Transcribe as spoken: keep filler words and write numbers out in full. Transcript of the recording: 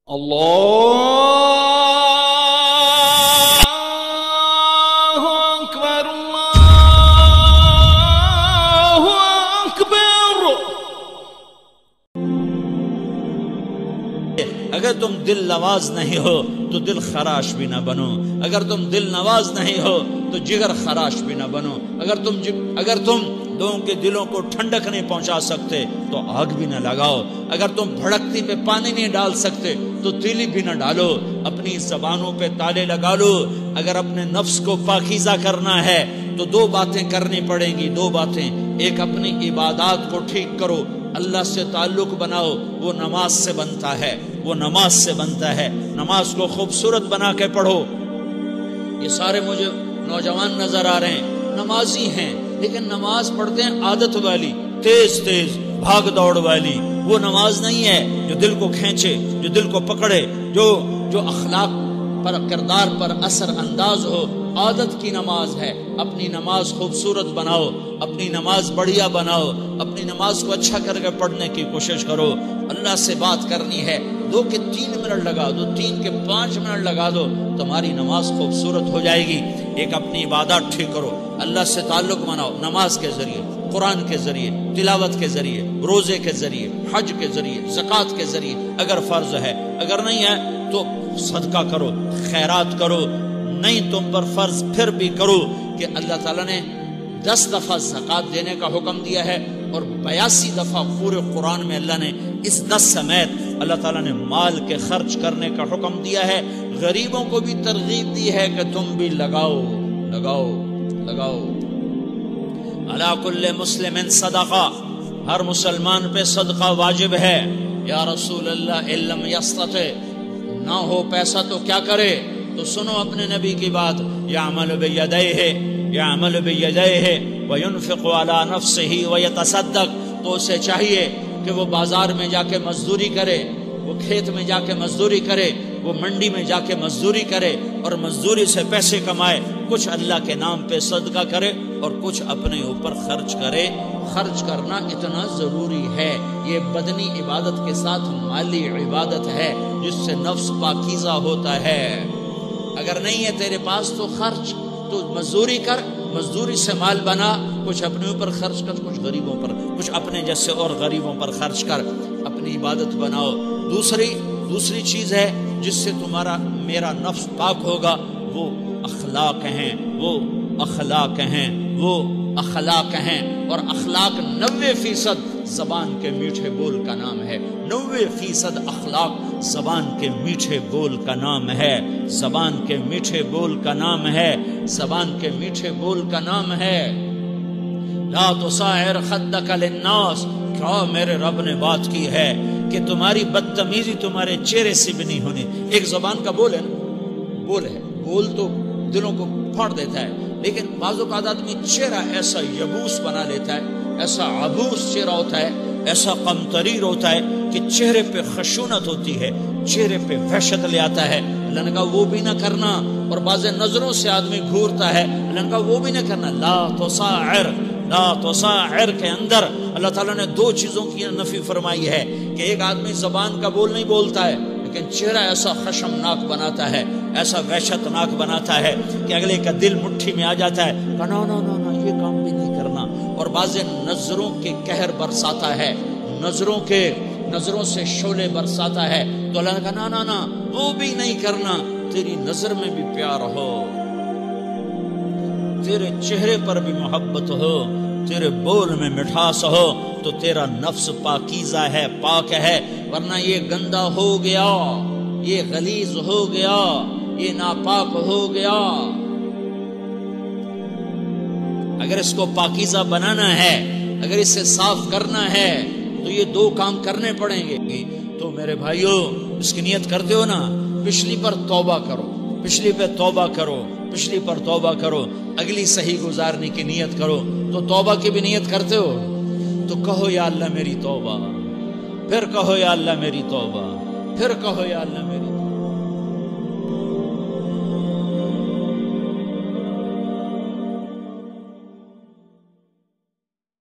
اللہ اکبر اللہ اکبر۔ اگر تم دل نواز نہیں ہو تو دل خراش بھی نہ بنو، اگر تم دل نواز نہیں ہو تو جگر خراش بھی نہ بنو، اگر تم اگر تم لوگوں کے دلوں کو ٹھنڈک نہیں پہنچا سکتے تو آگ بھی نہ لگاؤ، اگر تم بھڑکتی پہ پانی نہیں ڈال سکتے تو تیلی بھی نہ ڈالو، اپنی زبانوں پہ تالے لگا لو۔ اگر اپنے نفس کو پاکیزہ کرنا ہے تو دو باتیں کرنی پڑیں گی، دو باتیں، ایک اپنی عبادات کو ٹھیک کرو، اللہ سے تعلق بناؤ، وہ نماز سے بنتا ہے، وہ نماز سے بنتا ہے، نماز کو خوبصورت بنا کے پڑھو۔ یہ سارے مجھے نوجوان نظر آ رہے ہیں، نمازی ہیں لیکن نماز پڑھتے ہیں عادت والی، تیز تیز بھاگ دوڑ والی، وہ نماز نہیں ہے جو دل کو کھینچے، جو دل کو پکڑے، جو جو اخلاق پر، کردار پر اثر انداز ہو۔ عادت کی نماز ہے، اپنی نماز خوبصورت بناؤ، اپنی نماز بڑھیا بناؤ، اپنی نماز کو اچھا کر کے پڑھنے کی کوشش کرو۔ اللہ سے بات کرنی ہے، دو کے تین منٹ لگا دو، تین کے پانچ منٹ لگا دو، تمہاری نماز خوبصورت ہو جائے گی۔ ایک اپنی عبادات ٹھیک کرو، اللہ سے تعلق بناؤ، نماز کے ذریعے، قرآن کے ذریعے، تلاوت کے ذریعے، روزے کے ذریعے، حج کے ذریعے، زکوٰۃ کے ذریعے اگر فرض ہے، اگر نہیں ہے تو صدقہ کرو، خیرات کرو، نہیں تم پر فرض پھر بھی کرو کہ اللہ تعالیٰ نے دس دفعہ زکوٰۃ دینے کا حکم دیا ہے اور بیاسی دفعہ پورے قرآن میں اللہ نے اس دس سمیت اللہ تعالیٰ نے مال کے خرچ کرنے کا حکم دیا ہے۔ غریبوں کو بھی ترغیب دی ہے کہ تم بھی لگاؤ لگاؤ لگاؤ۔ علی کل مسلم صدقہ، ہر مسلمان پہ صدقہ واجب ہے۔ یا رسول اللہ ان لم یستطع، نہ ہو پیسہ تو کیا کرے؟ تو سنو اپنے نبی کی بات، یعمل بیدیہ یعمل بیدیہ وینفق علی نفسہ ویتصدق، تو اسے چاہیے کہ وہ بازار میں جا کے مزدوری کرے، وہ کھیت میں جا کے مزدوری کرے، وہ منڈی میں جا کے مزدوری کرے اور مزدوری سے پیسے کمائے، کچھ اللہ کے نام پہ صدقہ کرے اور کچھ اپنے اوپر خرچ کرے۔ خرچ کرنا اتنا ضروری ہے، یہ بدنی عبادت کے ساتھ مالی عبادت ہے جس سے نفس پاکیزہ ہوتا ہے۔ اگر نہیں ہے تیرے پاس تو خرچ، تو مزدوری کر، مزدوری سے مال بنا، کچھ اپنے اوپر خرچ کر، کچھ غریبوں پر، کچھ اپنے جیسے اور غریبوں پر خرچ کر، اپنی عبادت بناؤ۔ دوسری دوسری چیز ہے جس سے تمہارا میرا نفس پاک ہوگا، وہ اخلاق ہیں، وہ اخلاق ہیں، وہ اخلاق ہیں، اور اخلاق نوے فیصد زبان کے میٹھے بول کا نام ہے، نوے فیصد اخلاق زبان کے میٹھے بول کا نام ہے، زبان کے میٹھے بول کا نام ہے، زبان کے میٹھے بول کا نام ہے۔ لا تصاعر خدک للناس، کیا میرے رب نے بات کی ہے کہ تمہاری بدتمیزی تمہارے چہرے سے بھی نہیں ہونی۔ ایک زبان کا بول ہے نا، بول ہے، بول تو دلوں کو پھاڑ دیتا ہے، لیکن بعض اوقات آدمی چہرہ ایسا یبوس بنا لیتا ہے، ایسا عبوس چہرہ ہوتا ہے، ایسا قمطریر ہوتا ہے کہ چہرے پہ خشونت ہوتی ہے، چہرے پہ وحشت لے آتا ہے۔ اللہ نے کہا وہ بھی نہ کرنا، اور بعض نظروں سے آدمی گھورتا ہے، اللہ نے کہا وہ بھی نہ کرنا۔ لا تصاعر، لا تصاعر کے اندر اللہ تعالیٰ نے دو چیزوں کی نفی فرمائی ہے کہ ایک آدمی زبان کا بول نہیں بولتا ہے لیکن چہرہ ایسا خشمناک بناتا ہے، ایسا وحشتناک بناتا ہے کہ اگلے کا دل مٹھی میں آ جاتا ہے کہ نو نو نو نو یہ کام بھی نہیں کرنا۔ اور بعض نظروں کے قہر برساتا ہے، نظروں کے نظروں سے شعلے برساتا ہے، تو اللہ نے کہا نا نا نا وہ بھی نہیں کرنا۔ تیری نظر میں بھی پیار ہو، تیرے چہرے پر بھی محبت ہو، تیرے بول میں مٹھاس ہو، تو تیرا نفس پاکیزہ ہے، پاک ہے، ورنہ یہ گندا ہو گیا، یہ غلیظ ہو گیا، یہ ناپاک ہو گیا۔ اگر اس کو پاکیزہ بنانا ہے، اگر اسے صاف کرنا ہے تو یہ دو کام کرنے پڑیں گے۔ تو میرے بھائیو، اس کی نیت کرتے ہو نا، پچھلی پر توبہ کرو، پچھلی پہ توبہ کرو، پچھلی پر توبہ کرو، اگلی صحیح گزارنے کی نیت کرو۔ تو توبہ کی بھی نیت کرتے ہو تو کہو یا اللہ میری توبہ، پھر کہو یا اللہ میری توبہ، پھر کہو یا اللہ میری